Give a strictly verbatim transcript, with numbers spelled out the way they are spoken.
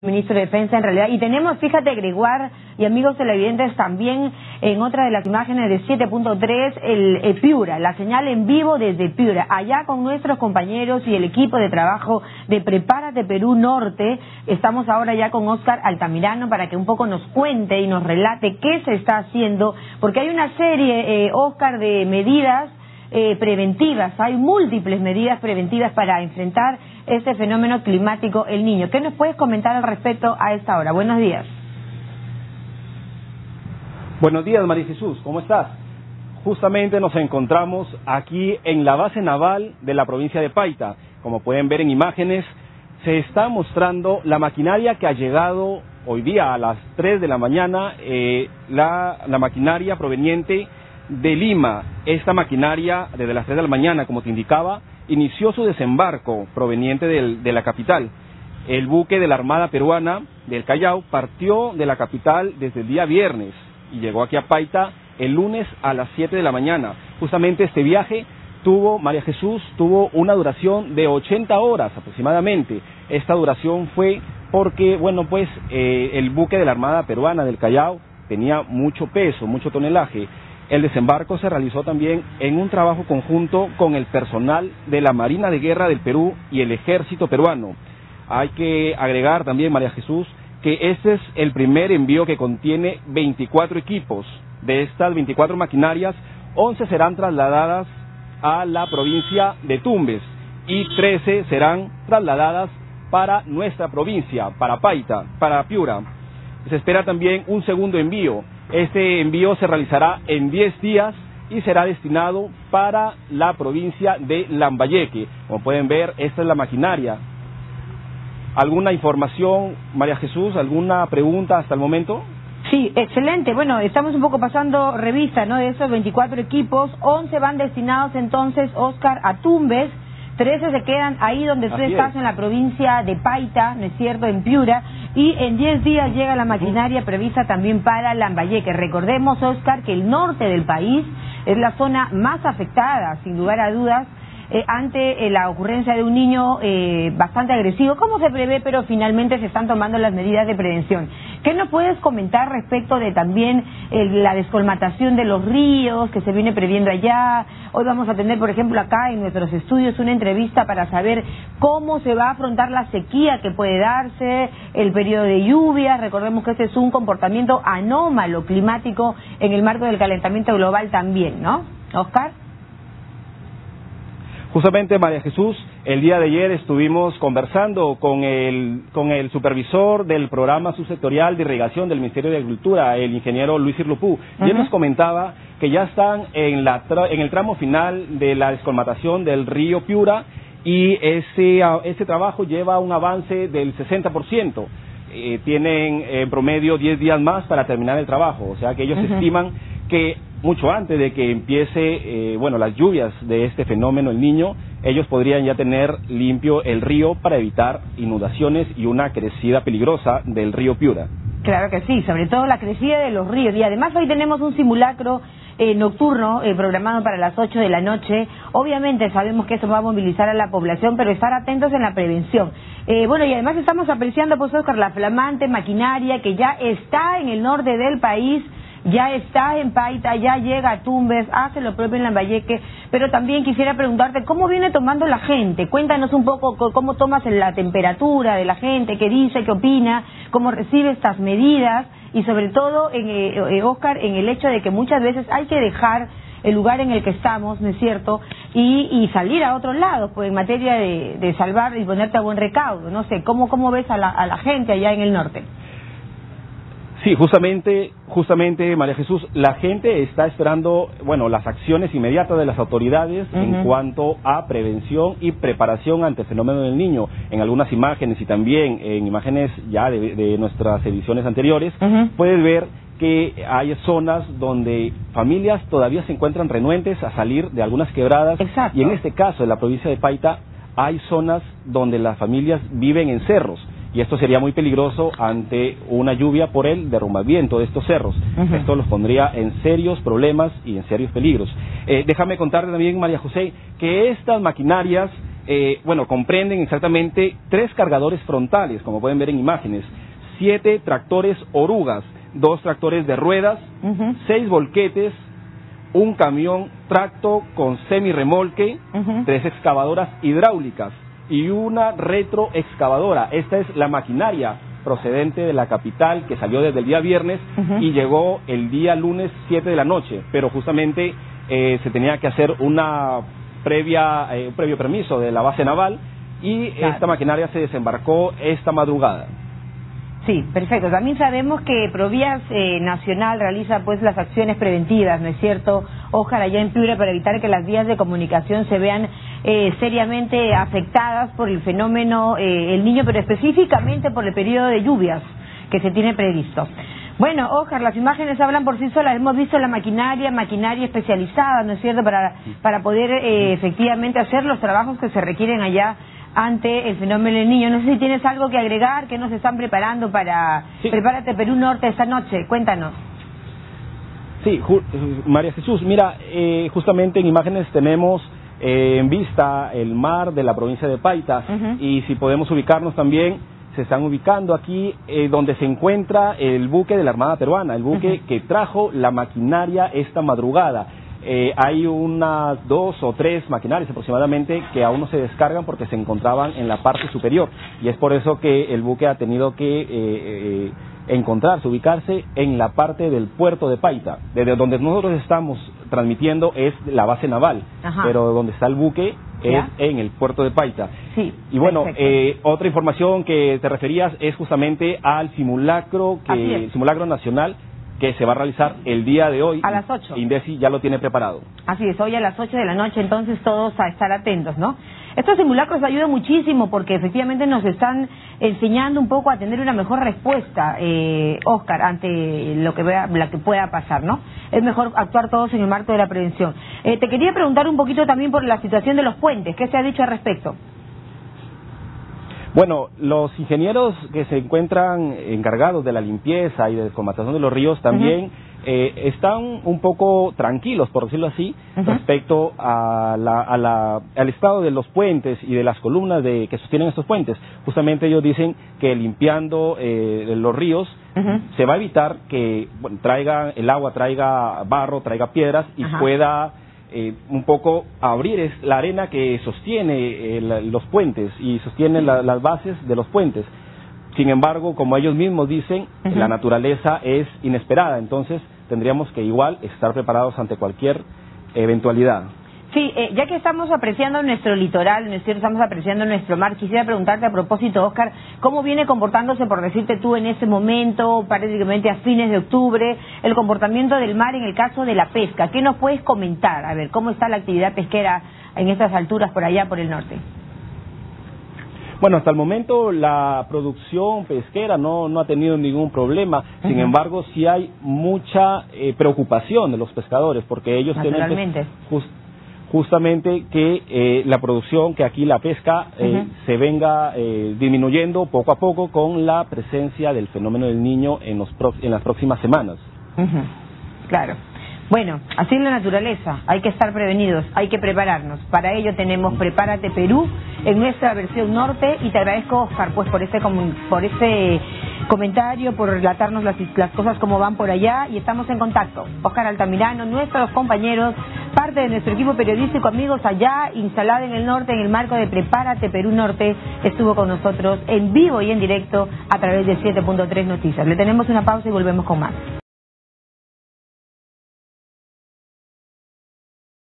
Ministro de Defensa en realidad. Y tenemos, fíjate, Gregoire y amigos televidentes, también en otra de las imágenes de siete punto tres, el, el Piura, la señal en vivo desde Piura, allá con nuestros compañeros y el equipo de trabajo de Prepárate Perú Norte. Estamos ahora ya con Óscar Altamirano para que un poco nos cuente y nos relate qué se está haciendo, porque hay una serie, eh, Óscar, de medidas Eh, preventivas, hay múltiples medidas preventivas para enfrentar este fenómeno climático, el Niño. ¿Qué nos puedes comentar al respecto a esta hora? Buenos días. Buenos días, María Jesús, ¿cómo estás? Justamente nos encontramos aquí en la base naval de la provincia de Paita. Como pueden ver en imágenes, se está mostrando la maquinaria que ha llegado hoy día a las tres de la mañana, eh, la, la maquinaria proveniente de Lima. Esta maquinaria, desde las tres de la mañana, como te indicaba, inició su desembarco proveniente del, de la capital. El buque de la Armada Peruana del Callao partió de la capital desde el día viernes y llegó aquí a Paita el lunes a las siete de la mañana. Justamente este viaje tuvo, María Jesús, tuvo una duración de ochenta horas aproximadamente. Esta duración fue porque, bueno, pues eh, el buque de la Armada Peruana del Callao tenía mucho peso, mucho tonelaje. El desembarco se realizó también en un trabajo conjunto con el personal de la Marina de Guerra del Perú y el Ejército peruano. Hay que agregar también, María Jesús, que este es el primer envío que contiene veinticuatro equipos. De estas veinticuatro maquinarias, once serán trasladadas a la provincia de Tumbes y trece serán trasladadas para nuestra provincia, para Paita, para Piura. Se espera también un segundo envío. Este envío se realizará en diez días y será destinado para la provincia de Lambayeque. Como pueden ver, esta es la maquinaria. ¿Alguna información, María Jesús? ¿Alguna pregunta hasta el momento? Sí, excelente. Bueno, estamos un poco pasando revista, ¿no?, de esos veinticuatro equipos. once van destinados entonces, Óscar, a Tumbes. trece se quedan ahí donde tú estás, en la provincia de Paita, ¿no es cierto?, en Piura, y en diez días llega la maquinaria prevista también para Lambayeque. Recordemos, Óscar, que el norte del país es la zona más afectada, sin lugar a dudas, eh, ante eh, la ocurrencia de un niño eh, bastante agresivo. ¿Cómo se prevé? Pero finalmente se están tomando las medidas de prevención. ¿Qué nos puedes comentar respecto de también eh, la descolmatación de los ríos que se viene previendo allá? Hoy vamos a tener, por ejemplo, acá en nuestros estudios una entrevista para saber cómo se va a afrontar la sequía que puede darse, el periodo de lluvias. Recordemos que este es un comportamiento anómalo climático en el marco del calentamiento global también, ¿no, Óscar? Justamente, María Jesús, el día de ayer estuvimos conversando con el, con el supervisor del programa subsectorial de irrigación del Ministerio de Agricultura, el ingeniero Luis Irlupú, uh-huh. y él nos comentaba que ya están en, la tra en el tramo final de la descolmatación del río Piura y ese, ese trabajo lleva un avance del sesenta por ciento. Eh, tienen en promedio diez días más para terminar el trabajo, o sea que ellos uh-huh. estiman que mucho antes de que empiece, eh, bueno, las lluvias de este fenómeno, el Niño, ellos podrían ya tener limpio el río para evitar inundaciones y una crecida peligrosa del río Piura. Claro que sí, sobre todo la crecida de los ríos. Y además hoy tenemos un simulacro eh, nocturno eh, programado para las ocho de la noche. Obviamente sabemos que eso va a movilizar a la población, pero estar atentos en la prevención. Eh, bueno, y además estamos apreciando, pues, Óscar, la flamante maquinaria que ya está en el norte del país, ya está en Paita, ya llega a Tumbes, hace lo propio en Lambayeque, pero también quisiera preguntarte cómo viene tomando la gente. Cuéntanos un poco cómo tomas la temperatura de la gente, qué dice, qué opina, cómo recibe estas medidas y sobre todo, en, eh, Óscar, en el hecho de que muchas veces hay que dejar el lugar en el que estamos, ¿no es cierto?, y, y salir a otros lados, pues en materia de, de salvar y ponerte a buen recaudo. No sé, ¿cómo, cómo ves a la, a la gente allá en el norte? Sí, justamente, justamente, María Jesús, la gente está esperando, bueno, las acciones inmediatas de las autoridades uh-huh. en cuanto a prevención y preparación ante el fenómeno del Niño. En algunas imágenes y también en imágenes ya de, de nuestras ediciones anteriores, uh-huh. puedes ver que hay zonas donde familias todavía se encuentran renuentes a salir de algunas quebradas. Exacto. Y en este caso, en la provincia de Paita, hay zonas donde las familias viven en cerros. Y esto sería muy peligroso ante una lluvia por el derrumbamiento de estos cerros. Uh-huh. Esto los pondría en serios problemas y en serios peligros. Eh, déjame contarte también, María José, que estas maquinarias eh, bueno, comprenden exactamente tres cargadores frontales, como pueden ver en imágenes, siete tractores orugas, dos tractores de ruedas, uh-huh. seis volquetes, un camión tracto con semirremolque, uh-huh. tres excavadoras hidráulicas y una retroexcavadora. Esta es la maquinaria procedente de la capital que salió desde el día viernes uh-huh. y llegó el día lunes siete de la noche, pero justamente eh, se tenía que hacer una previa, eh, un previo permiso de la base naval y claro. esta maquinaria se desembarcó esta madrugada. Sí, perfecto. También sabemos que Provías eh, Nacional realiza pues las acciones preventivas, ¿no es cierto? Ojalá ya en Piura, para evitar que las vías de comunicación se vean eh, seriamente afectadas por el fenómeno eh, El Niño, pero específicamente por el periodo de lluvias que se tiene previsto. Bueno, Oscar, las imágenes hablan por sí solas. Hemos visto la maquinaria, maquinaria especializada, ¿no es cierto?, para, para poder eh, efectivamente hacer los trabajos que se requieren allá ante el fenómeno del Niño. No sé si tienes algo que agregar, que nos están preparando para sí. Prepárate Perú Norte esta noche. Cuéntanos. Sí, María Jesús, mira, eh, justamente en imágenes tenemos eh, en vista el mar de la provincia de Paita, uh-huh. y si podemos ubicarnos también, se están ubicando aquí eh, donde se encuentra el buque de la Armada Peruana, el buque uh-huh. que trajo la maquinaria esta madrugada. Eh, hay unas dos o tres maquinarias aproximadamente que aún no se descargan porque se encontraban en la parte superior, y es por eso que el buque ha tenido que eh, eh, encontrarse, ubicarse en la parte del puerto de Paita. Desde donde nosotros estamos transmitiendo es la base naval, Ajá. pero donde está el buque es ¿Ya? en el puerto de Paita. Sí, y bueno, eh, otra información que te referías es justamente al simulacro, que el simulacro nacional que se va a realizar el día de hoy. A las ocho. INDECI ya lo tiene preparado. Así es, hoy a las ocho de la noche, entonces todos a estar atentos, ¿no? Estos simulacros ayudan muchísimo porque efectivamente nos están enseñando un poco a tener una mejor respuesta, eh, Oscar, ante lo que, vea, lo que pueda pasar, ¿no? Es mejor actuar todos en el marco de la prevención. Eh, te quería preguntar un poquito también por la situación de los puentes. ¿Qué se ha dicho al respecto? Bueno, los ingenieros que se encuentran encargados de la limpieza y de descompactación de los ríos también uh-huh. eh, están un poco tranquilos, por decirlo así, uh-huh. respecto a la, a la, al estado de los puentes y de las columnas de, que sostienen estos puentes. Justamente ellos dicen que limpiando eh, los ríos uh-huh. se va a evitar que bueno, traiga el agua, traiga barro, traiga piedras y uh-huh. pueda Eh, un poco abrir es la arena que sostiene eh, la, los puentes y sostiene la, las bases de los puentes. Sin embargo, como ellos mismos dicen, uh-huh. la naturaleza es inesperada, entonces tendríamos que igual estar preparados ante cualquier eventualidad. Sí, eh, ya que estamos apreciando nuestro litoral, ¿no es cierto? Estamos apreciando nuestro mar, quisiera preguntarte a propósito, Oscar, ¿cómo viene comportándose, por decirte tú, en ese momento, prácticamente a fines de octubre, el comportamiento del mar en el caso de la pesca? ¿Qué nos puedes comentar? A ver, ¿cómo está la actividad pesquera en estas alturas por allá, por el norte? Bueno, hasta el momento la producción pesquera no, no ha tenido ningún problema, uh-huh. sin embargo sí hay mucha eh, preocupación de los pescadores, porque ellos tienen que, just, justamente que eh, la producción, que aquí la pesca eh, uh-huh. se venga eh, disminuyendo poco a poco con la presencia del fenómeno del Niño en, los pro, en las próximas semanas. Uh-huh. Claro. Bueno, así es la naturaleza, hay que estar prevenidos, hay que prepararnos. Para ello tenemos Prepárate Perú en nuestra versión norte, y te agradezco, Oscar, pues por ese por ese comentario, por relatarnos las, las cosas como van por allá, y estamos en contacto. Oscar Altamirano, nuestros compañeros, parte de nuestro equipo periodístico, amigos allá, instalado en el norte, en el marco de Prepárate Perú Norte, estuvo con nosotros en vivo y en directo a través de siete punto tres Noticias. Le tenemos una pausa y volvemos con más.